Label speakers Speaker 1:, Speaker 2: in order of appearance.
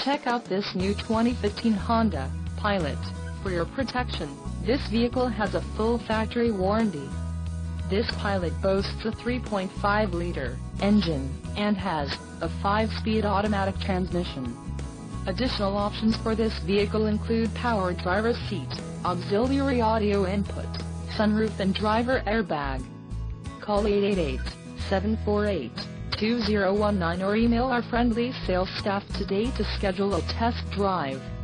Speaker 1: Check out this new 2015 Honda Pilot. For your protection, this vehicle has a full factory warranty. This Pilot boasts a 3.5-liter engine and has a 5-speed automatic transmission. Additional options for this vehicle include power driver's seat, auxiliary audio input, sunroof and driver airbag. Call 888-748-2019 or email our friendly sales staff today to schedule a test drive.